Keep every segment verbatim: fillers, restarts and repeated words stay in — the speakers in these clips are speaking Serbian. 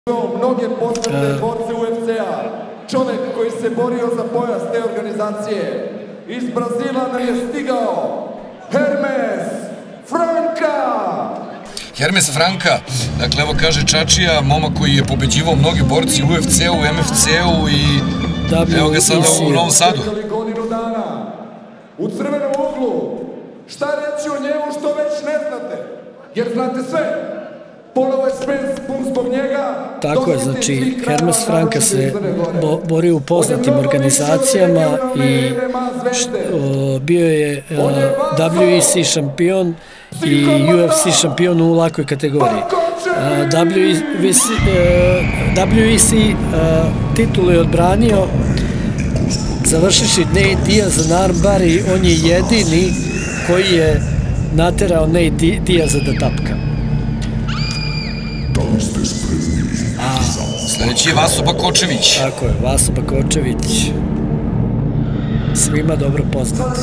Mnoge poznate borce U F C-a, čovek koji se borio za pojas te organizacije. Iz Brazila nam je stigao Hermes Franka. Hermes Franka, dakle evo kaže Čačija, momak koji je pobeđivao mnogi borci u U F C-u, M F C-u i evo ga sada u Novom Sadu. U crvenom uglu, šta reći o njemu što već ne znate, jer znate sve. Polovo je Spence pun zbog njega. Tako je, znači Hermes Franka se borio u poznatim organizacijama i bio je W E C šampion i U F C šampion u lakoj kategoriji. W E C titulu je odbranio završiši Nate Diaz na armbar i on je jedini koji je naterao Nate Diaza da tapka. Sljedeći je Vaso Bakočević. Tako je, Vaso Bakočević. Svima dobro poznat.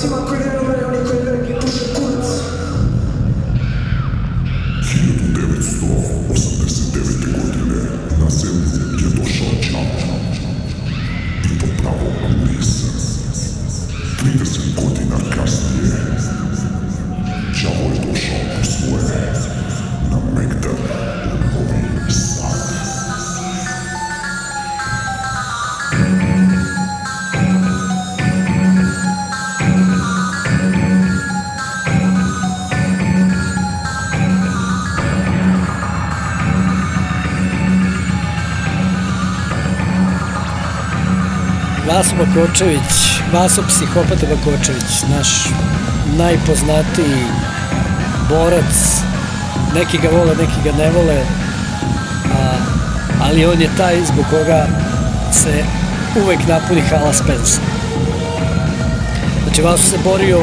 hiljadu devetsto osamdeset devete. godine na zemlju je došao Đavo. I to pravo Alisa. trideset godina kasnije Đavo je došao po svoje na Megdan u Novi Sad. Vaso Bakočević, Vaso Psihopata Bakočević, naš najpoznatiji borac, neki ga vole, neki ga ne vole, ali on je taj zbog koga se uvek napuni hala Spence. Znači Vaso se borio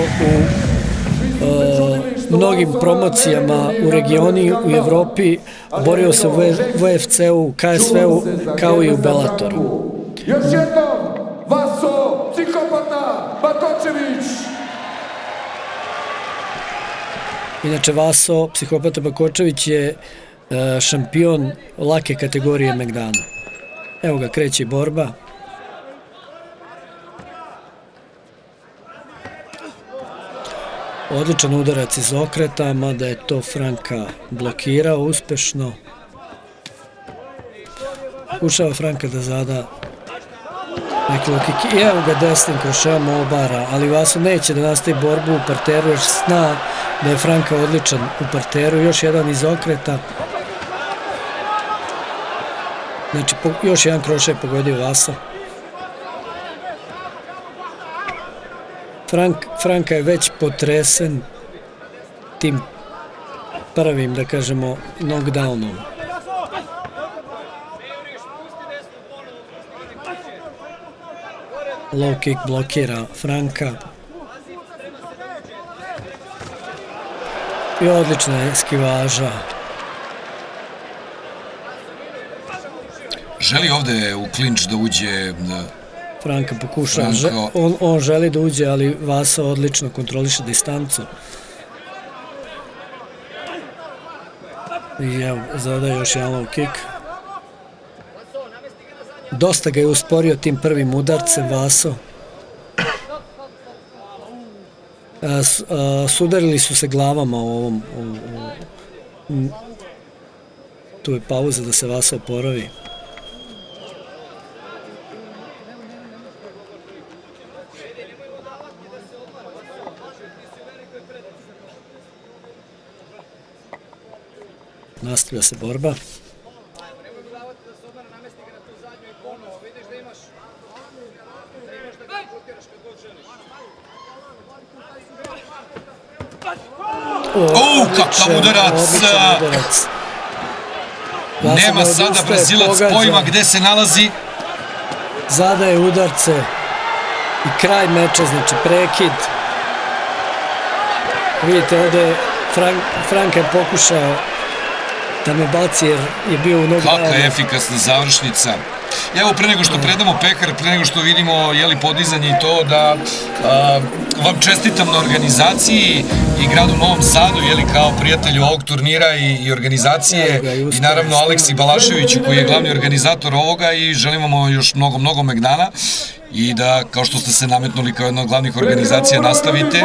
u mnogim promocijama u regioni, u Evropi, borio se u U F C-u, K S V-u, kao i u Bellatoru. Još jednom, Vaso Psihopata Bakočević. Inače, Vaso Psihopata Bakočević je šampion lake kategorije Megdana. Evo ga, kreće borba. Odličan udarac iz okreta, mada je to Franka blokirao uspešno. Pokušava Franka da zada neki lokik. I evo ga desnim krošeom obara, ali Vaso neće da nastavi borbu u parteru jer zna da je Franka odličan u parteru. Još jedan iz okreta. Znači, još jedan krošaj je pogodio Vaso. Franka je već potresen tim prvim, da kažemo, knockdownom. Low kick blokira Franka. I odlična je eskivaža. Želi ovde u klinč da uđe... Franka pokušava, on želi da uđe, ali Vaso odlično kontroliše distancu. I evo, zadaje još jedan low kick. Dosta ga je usporio tim prvim udarcem Vaso. Sudarili su se glavama u ovom... Tu je pauza da se Vaso oporavi. Nastavlja se borba. O, kakav udarac! Nema sada Brazilac pojma gde se nalazi. Zadaje udarce i kraj meča, znači prekid. Vidite, ovde Franka je pokušao da me baci jer je bio u knockdownu. Kakva efikasna završnica. Evo, pre nego što predamo pekar, pre nego što vidimo jeli podizanje i to, da a, vam čestitam na organizaciji i gradu Novom Sadu, jeli kao prijatelju ovog turnira i, i organizacije i naravno Aleksi Balaševiću koji je glavni organizator ovoga i želim vam još mnogo, mnogo megdana i da, kao što ste se nametnuli kao jedna od glavnih organizacija, nastavite.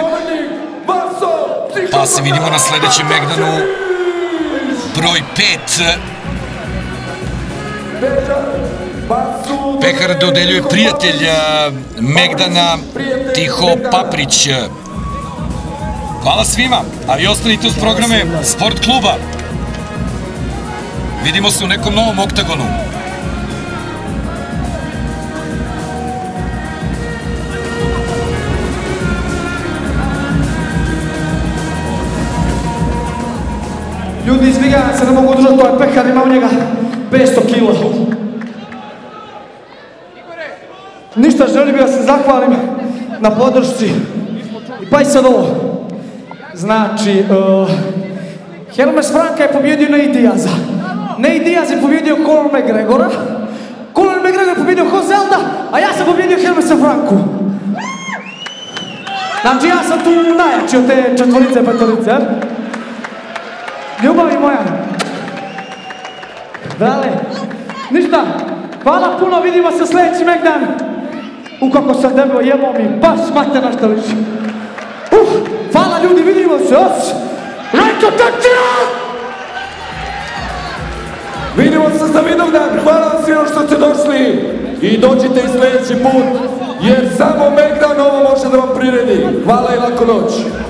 Pa se vidimo na sledećem megdanu, broj pet. Pekar dodeljuje prijatelj megdana Tiho Paprić. Hvala svima, a vi ostanite uz programe Sport kluba. Vidimo se u nekom novom oktagonu. Ljudi, izbjegavam se, ne mogu držati ovaj pekar, ima u njega petsto kila. Ništa, želim da se zahvalim na podršci. Pa i sad ovo. Znači, uh, Hermes Franka je pobjedio Nate Diaza. Nate Diaz je pobjedio Conor McGregora. Conor McGregor je pobjedio Joselda, a ja sam pobjedio Hermesa Franku. Znači, ja sam tu najjači od te četvorice, petorice. Ljubavi moja. Dale, ništa. Hvala puno, vidimo se sljedeći megdan. U kako sam deblo, jebo mi, baš mate na što liči. Uf, hvala ljudi, vidimo se, os. Lajko takcija! Vidimo se za Vidovdan, hvala vam svima što ste došli i dođite i sljedeći put, jer samo megdan ovo može da vam priredi. Hvala i laku noć.